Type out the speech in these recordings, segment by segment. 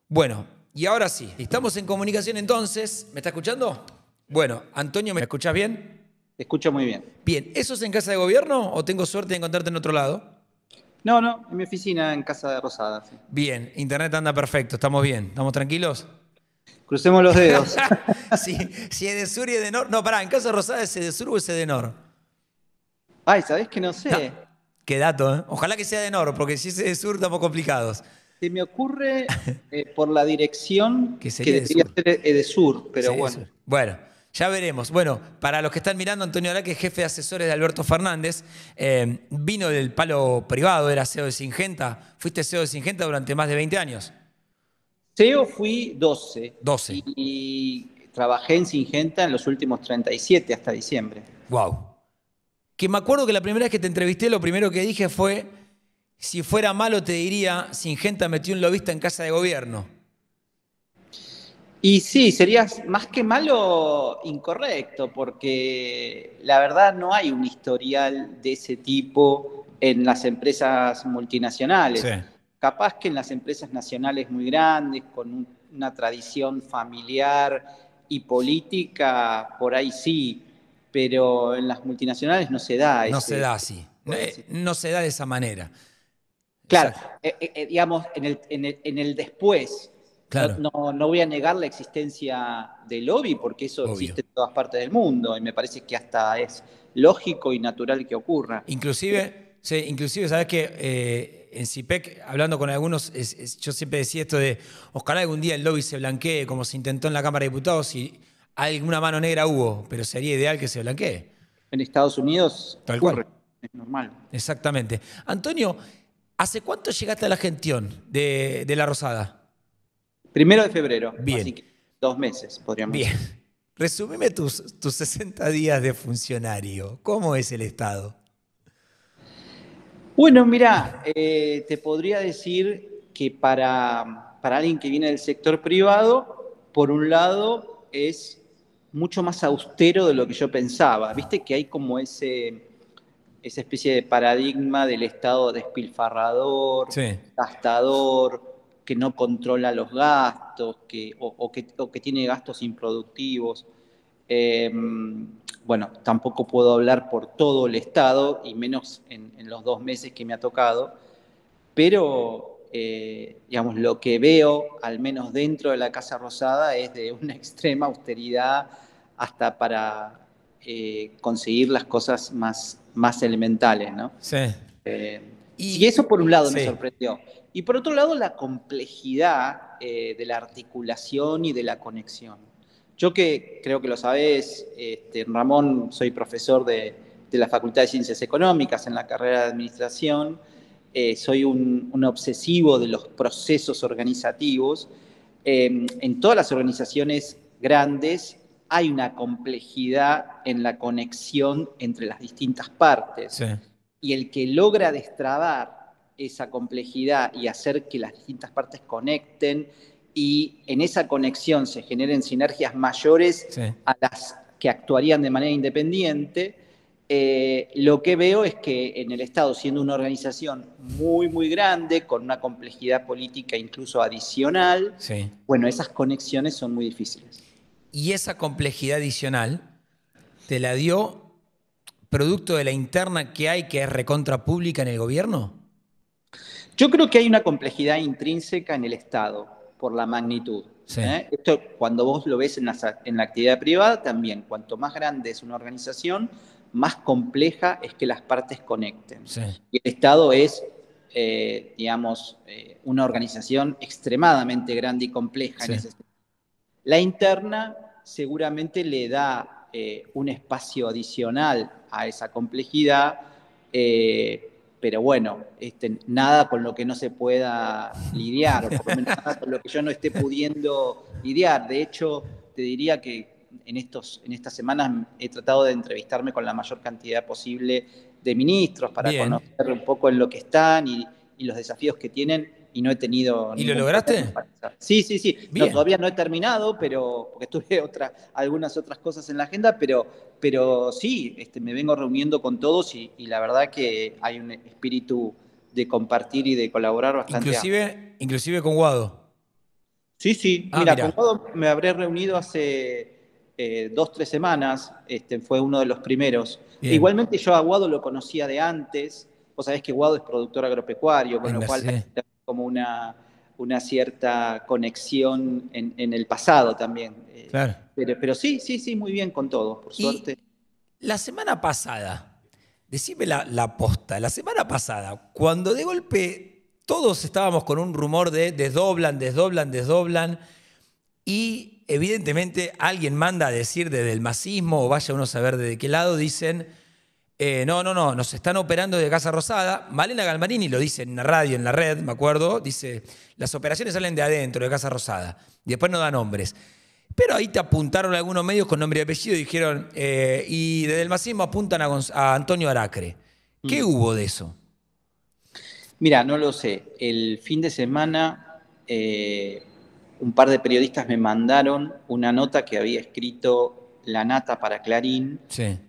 Bueno, y ahora sí, estamos en comunicación entonces. ¿Me está escuchando? Bueno, Antonio, ¿me escuchás bien? Te escucho muy bien. Bien, ¿eso es en casa de gobierno o tengo suerte de encontrarte en otro lado? No, no, en mi oficina en Casa de Rosada. Sí. Bien, internet anda perfecto, estamos bien, ¿estamos tranquilos? Crucemos los dedos. Si es de sur y es de nor. No, pará, ¿en casa rosada es de sur o es de nor? Ay, ¿sabés que no No, sé? qué dato, ¿eh? Ojalá que sea de nor, porque si es de sur estamos complicados. Se me ocurre por la dirección Que que sería de debería sur. ser de sur, pero Sería de bueno. sur. Bueno, ya veremos. Bueno, para los que están mirando, Antonio Araque, jefe de asesores de Alberto Fernández, vino del palo privado, era CEO de Singenta. Fuiste CEO de Singenta durante más de 20 años. CEO fui 12 12. y trabajé en Singenta en los últimos 37 hasta diciembre. Wow. Que me acuerdo que la primera vez que te entrevisté, lo primero que dije fue, si fuera malo te diría, Singenta metió un lobista en casa de gobierno. Y sí, sería más que malo incorrecto, porque la verdad no hay un historial de ese tipo en las empresas Sí. multinacionales. Capaz que en las empresas nacionales muy grandes, con una tradición familiar y política, por ahí sí, pero en las multinacionales no se da No se ese da así. No, tipo de situación. no se da de esa manera. Claro, Exacto. digamos, en el después, no, Claro, no voy a negar la existencia del lobby porque eso obvio. existe en todas partes del mundo y me parece que hasta es lógico y natural que ocurra. Inclusive, sí, inclusive sabes que en CIPEC, hablando con algunos, yo siempre decía esto de, ojalá algún día el lobby se blanquee como se intentó en la Cámara de Diputados y alguna mano negra hubo, pero sería ideal que se blanquee. En Estados Unidos Tal cual. ocurre, es normal. Exactamente. Antonio, ¿hace cuánto llegaste a la gestión de La Rosada? 1 de febrero, así Bien, que 2 meses, podríamos bien. decir. Resumime tus 60 días de funcionario. ¿Cómo es el Estado? Bueno, mira, te podría decir que para alguien que viene del sector privado, por un lado es mucho más austero de lo que yo pensaba. Viste que hay como esa especie de paradigma del Estado despilfarrador, Sí. gastador, que no controla los gastos, o que tiene gastos improductivos. Eh, bueno, tampoco puedo hablar por todo el Estado, y menos en los 2 meses que me ha tocado, pero digamos, lo que veo, al menos dentro de la Casa Rosada, es de una extrema austeridad hasta para conseguir las cosas más elementales, ¿no? Sí. Eh, sí, Y eso por un lado me sí, sorprendió. Y por otro lado, la complejidad de la articulación y de la conexión. Yo que creo que lo sabés, Ramón, soy profesor de la Facultad de Ciencias Económicas en la carrera de Administración, soy un obsesivo de los procesos organizativos. En todas las organizaciones grandes hay una complejidad en la conexión entre las distintas partes sí. y el que logra destrabar esa complejidad y hacer que las distintas partes conecten y en esa conexión se generen sinergias mayores Sí. a las que actuarían de manera independiente, lo que veo es que en el Estado, siendo una organización muy, muy grande, con una complejidad política incluso adicional, Sí. bueno, esas conexiones son muy difíciles. Y esa complejidad adicional te la dio producto de la interna que hay, que es recontra pública en el gobierno. Yo creo que hay una complejidad intrínseca en el Estado por la magnitud. Sí, Esto cuando vos lo ves en la actividad privada también, cuanto más grande es una organización, más compleja es que las partes conecten. sí, Y el Estado es, digamos, una organización extremadamente grande y compleja en sí. ese sentido. La interna seguramente le da un espacio adicional a esa complejidad, pero bueno, nada con lo que no se pueda lidiar, o por lo menos nada con lo que yo no esté pudiendo lidiar. De hecho, te diría que en estas semanas he tratado de entrevistarme con la mayor cantidad posible de ministros para Bien. conocer un poco en lo que están y los desafíos que tienen, y no he tenido ¿Y lo ningún problema lograste? para eso. Sí, sí, sí. No, Bien. todavía no he terminado, pero porque tuve algunas otras cosas en la agenda, pero sí, me vengo reuniendo con todos y la verdad que hay un espíritu de compartir y de colaborar bastante amplio. Inclusive con Guado. Sí, sí, Ah, mira, con mira, Guado me habré reunido hace 2, 3 semanas, fue uno de los primeros. bien. Igualmente yo a Guado lo conocía de antes, vos sabés que Guado es productor agropecuario, con lo cual hay Sí, como una cierta conexión en el pasado también. claro. Pero sí, sí, sí, muy bien con todos, por Y suerte. la semana pasada, decime la posta, la semana pasada, cuando de golpe todos estábamos con un rumor de desdoblan, desdoblan, desdoblan, y evidentemente alguien manda a decir desde el masismo, o vaya uno a saber de qué lado, dicen, no, no, no, nos están operando de Casa Rosada. Malena Galmarini lo dice en la radio, en la red, me acuerdo, dice, las operaciones salen de adentro, de Casa Rosada, y después no da nombres. Pero ahí te apuntaron algunos medios con nombre y apellido y dijeron, y desde el masismo apuntan a Antonio Aracre. ¿Qué Mm. hubo de eso? Mira, no lo sé. El fin de semana un par de periodistas me mandaron una nota que había escrito La Nata para Clarín Sí.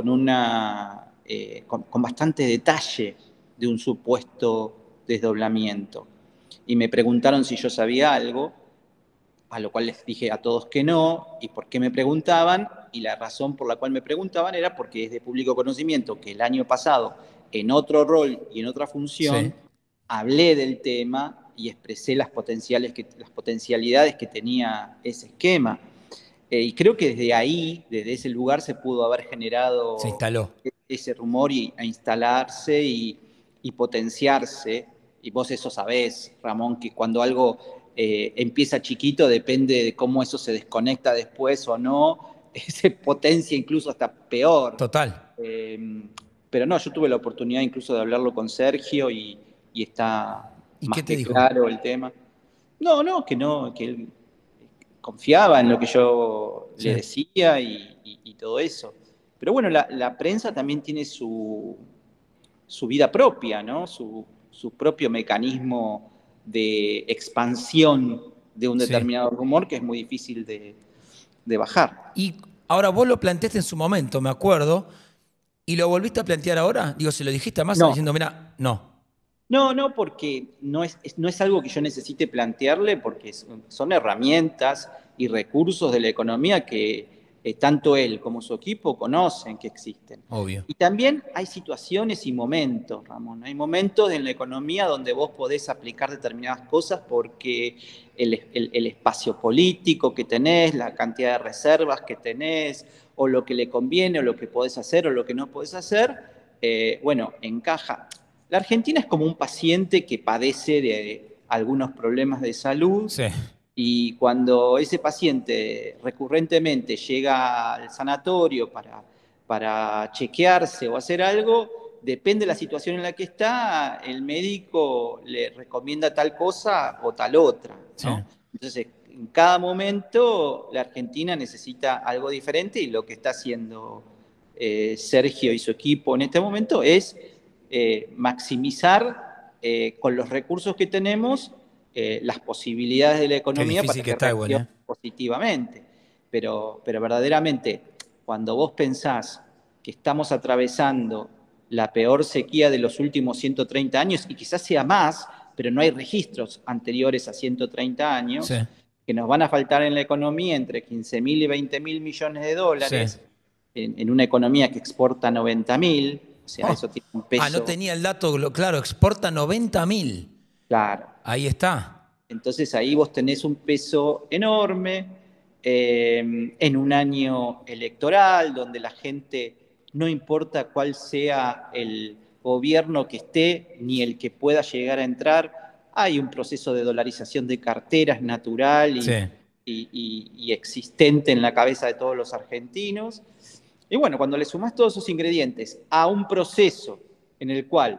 con bastante detalle de un supuesto desdoblamiento. Y me preguntaron si yo sabía algo, a lo cual les dije a todos que no, y por qué me preguntaban, y la razón por la cual me preguntaban era porque es de público conocimiento que el año pasado, en otro rol y en otra Sí. función, hablé del tema y expresé las potencialidades que tenía ese esquema. Y creo que desde ahí, desde ese lugar, se pudo haber Se generado instaló. ese rumor a instalarse y potenciarse. Y vos eso sabés, Ramón, que cuando algo empieza chiquito, depende de cómo eso se desconecta después o no, se potencia incluso hasta peor. Total. Eh, pero no, yo tuve la oportunidad incluso de hablarlo con Sergio y está ¿Y qué más te que dijo? claro el tema. No, que él confiaba en lo que yo le Sí. decía y todo eso. Pero bueno, la prensa también tiene su vida propia, ¿no? Su propio mecanismo de expansión de un Sí. determinado rumor que es muy difícil de bajar. Y ahora vos lo planteaste en su momento, me acuerdo, y lo volviste a plantear ahora. Digo, se lo dijiste a Massa No, diciendo, mira, no. no, porque no es algo que yo necesite plantearle, porque son herramientas y recursos de la economía que tanto él como su equipo conocen que existen. Obvio. Y también hay situaciones y momentos, Ramón. Hay momentos en la economía donde vos podés aplicar determinadas cosas porque el espacio político que tenés, la cantidad de reservas que tenés, o lo que le conviene, o lo que podés hacer, o lo que no podés hacer, bueno, encaja. La Argentina es como un paciente que padece de algunos problemas de salud Sí. y cuando ese paciente recurrentemente llega al sanatorio para chequearse o hacer algo, depende de la situación en la que está, el médico le recomienda tal cosa o tal otra, Sí. ¿no? Entonces, en cada momento la Argentina necesita algo diferente y lo que está haciendo Sergio y su equipo en este momento es maximizar con los recursos que tenemos las posibilidades de la Qué economía difícil para que que está igual, reaccione ¿eh? positivamente. Pero verdaderamente, cuando vos pensás que estamos atravesando la peor sequía de los últimos 130 años, y quizás sea más, pero no hay registros anteriores a 130 Sí. años, que nos van a faltar en la economía entre 15.000 y 20.000 millones de Sí. dólares, en una economía que exporta 90.000, o sea, Oh. eso tiene un Ah, no peso, tenía el dato, claro, exporta 90.000. claro. Ahí está. Entonces ahí vos tenés un peso enorme en un año electoral donde la gente, no importa cuál sea el gobierno que esté ni el que pueda llegar a entrar, hay un proceso de dolarización de carteras natural Sí. y existente en la cabeza de todos los argentinos. Y bueno, cuando le sumás todos esos ingredientes a un proceso en el cual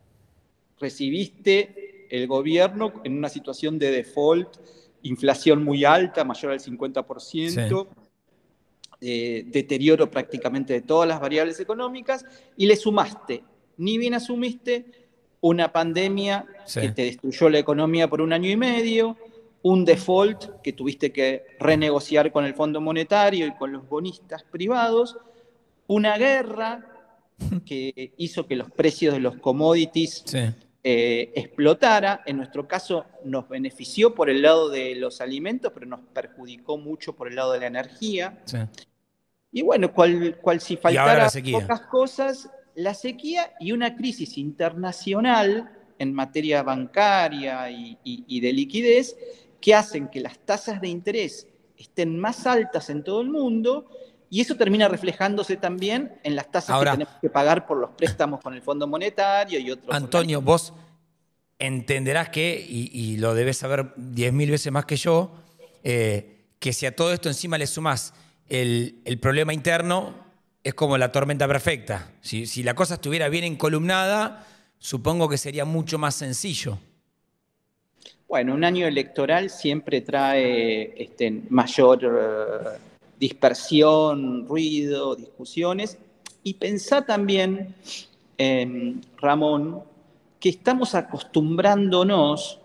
recibiste el gobierno en una situación de default, inflación muy alta, mayor al Sí. 50%, deterioro prácticamente de todas las variables económicas, y le sumaste, ni bien asumiste, una pandemia Sí. que te destruyó la economía por un año y medio, un default que tuviste que renegociar con el Fondo Monetario y con los bonistas privados, una guerra que hizo que los precios de los commodities Sí. explotara. En nuestro caso nos benefició por el lado de los alimentos, pero nos perjudicó mucho por el lado de la energía. Sí. Y bueno, cual si Y ahora la faltara sequía. pocas cosas, la sequía y una crisis internacional en materia bancaria y de liquidez que hacen que las tasas de interés estén más altas en todo el mundo, y eso termina reflejándose también en las tasas Ahora, que tenemos que pagar por los préstamos con el Fondo Monetario y otros Antonio, vos entenderás que, y lo debes saber 10.000 veces más que yo, que si a todo esto encima le sumás el problema interno, es como la tormenta perfecta. Si la cosa estuviera bien encolumnada, supongo que sería mucho más sencillo. Bueno, un año electoral siempre trae mayor dispersión, ruido, discusiones. Y pensá también, Ramón, que estamos acostumbrándonos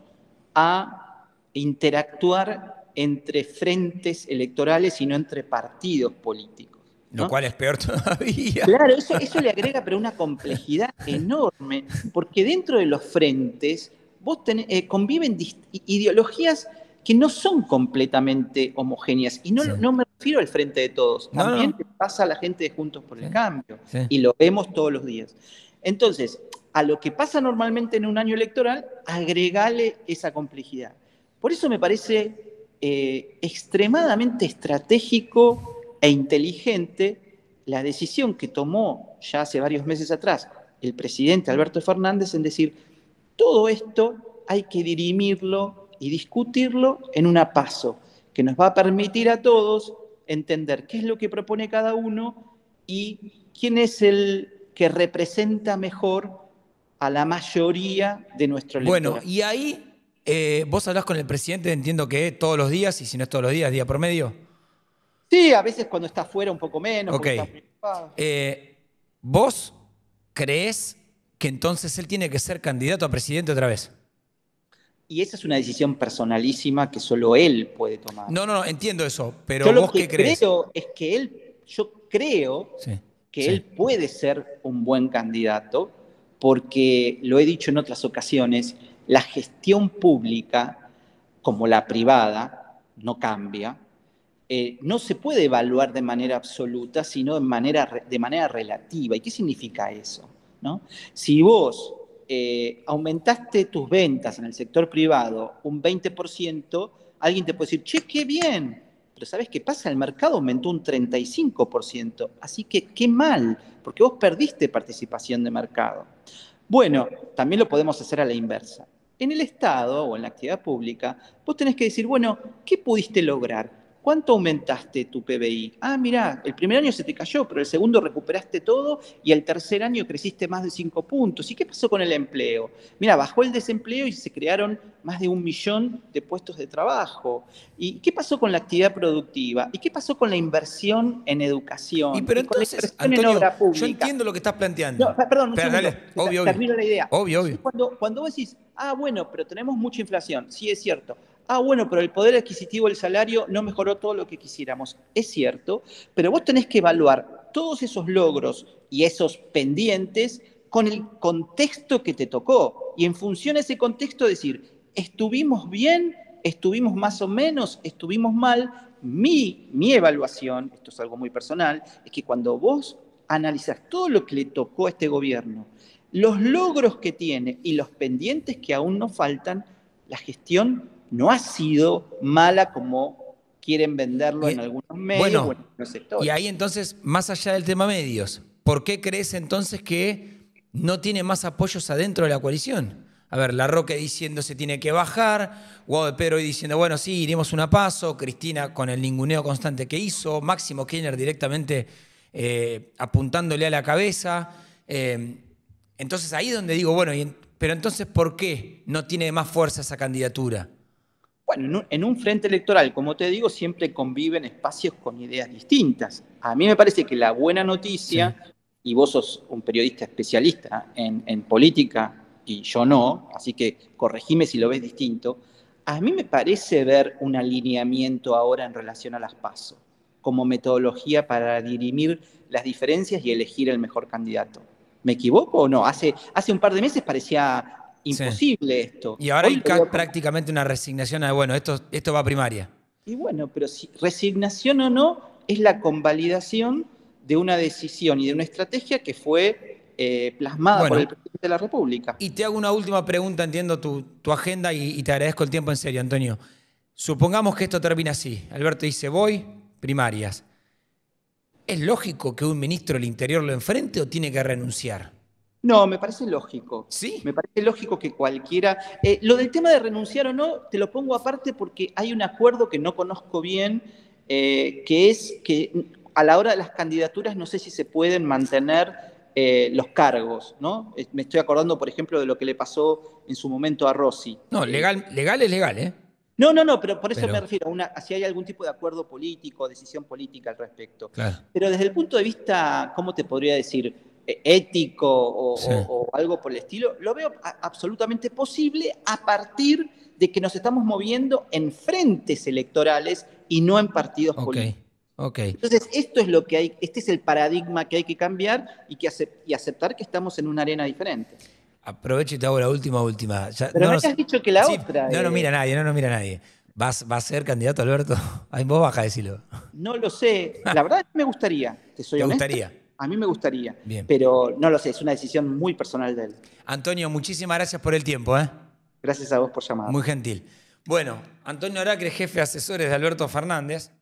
a interactuar entre frentes electorales y no entre partidos políticos, Lo ¿no? cual es peor todavía. Claro, eso le agrega pero una complejidad enorme, porque dentro de los frentes conviven ideologías que no son completamente homogéneas. Y no, Sí. no me refiero al frente de todos, No, no, también no. le pasa a la gente de Juntos por el Sí, Cambio, sí. y lo vemos todos los días. Entonces, a lo que pasa normalmente en un año electoral, agregale esa complejidad. Por eso me parece extremadamente estratégico e inteligente la decisión que tomó ya hace varios meses atrás el presidente Alberto Fernández en decir, todo esto hay que dirimirlo y discutirlo en una PASO, que nos va a permitir a todos entender qué es lo que propone cada uno y quién es el que representa mejor a la mayoría de nuestro Bueno, electorado. y ahí vos hablás con el presidente, entiendo que todos los días, y si no es todos los días, día por medio. Sí, a veces cuando está fuera un poco menos, Ok. porque está muy ocupado. ¿Vos creés que entonces él tiene que ser candidato a presidente otra vez? Y esa es una decisión personalísima que solo él puede tomar. No, no, no, entiendo eso, pero Yo lo ¿vos qué que crees? creo es que yo creo Sí, que sí. él puede ser un buen candidato, porque lo he dicho en otras ocasiones, la gestión pública, como la privada, no cambia. No se puede evaluar de manera absoluta, sino de manera relativa. ¿Y qué significa eso? ¿No? Si vos aumentaste tus ventas en el sector privado un 20%, alguien te puede decir, che, qué bien, pero ¿sabés qué pasa? El mercado aumentó un 35%, así que qué mal, porque vos perdiste participación de mercado. Bueno, también lo podemos hacer a la inversa. En el Estado o en la actividad pública, vos tenés que decir, bueno, ¿qué pudiste lograr? ¿Cuánto aumentaste tu PBI? Ah, mirá, el primer año se te cayó, pero el segundo recuperaste todo y el tercer año creciste más de 5 puntos. ¿Y qué pasó con el empleo? Mirá, bajó el desempleo y se crearon más de 1.000.000 de puestos de trabajo. ¿Y qué pasó con la actividad productiva? ¿Y qué pasó con la inversión en Y educación? pero ¿Y con la entonces, inversión en Antonio, obra yo pública? entiendo lo que estás No, planteando. perdón, un Pero segundo. dale, obvio, obvio. Termino la idea. Obvio, Entonces, obvio. cuando vos decís, ah, bueno, pero tenemos mucha inflación, sí es cierto. Ah, bueno, pero el poder adquisitivo del salario no mejoró todo lo que quisiéramos. Es cierto, pero vos tenés que evaluar todos esos logros y esos pendientes con el contexto que te tocó. Y en función a ese contexto decir, ¿estuvimos bien? ¿Estuvimos más o menos? ¿Estuvimos mal? Mi evaluación, esto es algo muy personal, es que cuando vos analizas todo lo que le tocó a este gobierno, los logros que tiene y los pendientes que aún nos faltan, la gestión no ha sido mala como quieren venderlo en Y, algunos medios o bueno, en algunos y sectores. ahí entonces, más allá del tema medios, ¿por qué crees entonces que no tiene más apoyos adentro de la coalición? A ver, Larroque diciendo se tiene que bajar, Guado de Pedro hoy diciendo, bueno, sí, iremos una paso, Cristina con el ninguneo constante que hizo, Máximo Kirchner directamente apuntándole a la cabeza. Entonces ahí es donde digo, bueno, pero entonces, ¿por qué no tiene más fuerza esa candidatura? Bueno, en un frente electoral, como te digo, siempre conviven espacios con ideas distintas. A mí me parece que la buena Sí. noticia, y vos sos un periodista especialista en política y yo no, así que corregime si lo ves distinto, a mí me parece ver un alineamiento ahora en relación a las PASO, como metodología para dirimir las diferencias y elegir el mejor candidato. ¿Me equivoco o no? Hace un par de meses parecía Sí. imposible esto. Y ahora Hoy hay lo veo prácticamente una resignación a, bueno, esto va a primaria. Y bueno, pero si resignación o no, es la convalidación de una decisión y de una estrategia que fue plasmada por el Bueno, presidente de la República. y te hago una última pregunta, entiendo tu agenda y te agradezco el tiempo en serio, Antonio. Supongamos que esto termina así. Alberto dice, voy, primarias. ¿Es lógico que un ministro del Interior lo enfrente o tiene que renunciar? No, me parece lógico. Me ¿Sí? parece lógico que cualquiera... lo del tema de renunciar o no, te lo pongo aparte porque hay un acuerdo que no conozco bien, que es que a la hora de las candidaturas no sé si se pueden mantener los cargos, ¿no? Me estoy acordando, por ejemplo, de lo que le pasó en su momento a Rossi. No, legal es legal, ¿eh? No, pero por eso me Pero, refiero a si hay algún tipo de acuerdo político, decisión política al respecto. claro, Pero desde el punto de vista, ¿cómo te podría decir? Ético sí, o algo por el estilo, lo veo absolutamente posible a partir de que nos estamos moviendo en frentes electorales y no en partidos ok, políticos. ok. Entonces, esto es lo que hay, este es el paradigma que hay que cambiar y aceptar que estamos en una arena diferente. Aprovecho y te hago la última. Pero me habías dicho que la Sí, otra, no nos mira nadie, no nos mira nadie. ¿Vas a ser candidato, Alberto? Ay, vos baja a decirlo. no lo sé. La verdad me gustaría, te soy ¿Te honesto, gustaría? a mí me gustaría, Bien. pero no lo sé, es una decisión muy personal de él. Antonio, muchísimas gracias por el tiempo, ¿eh? Gracias a vos por llamar. Muy gentil. Bueno, Antonio Aracre, jefe de asesores de Alberto Fernández.